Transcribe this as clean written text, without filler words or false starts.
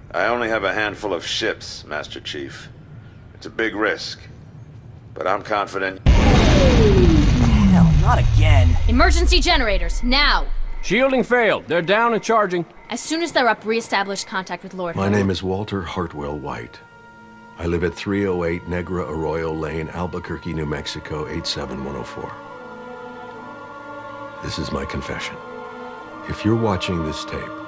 I only have a handful of ships, Master Chief. It's a big risk, but I'm confident. Hell, not again. Emergency generators, now! Shielding failed. They're down and charging. As soon as they're up, re-establish contact with Lord. My name is Walter Hartwell White. I live at 308 Negra Arroyo Lane, Albuquerque, New Mexico, 87104. This is my confession. If you're watching this tape,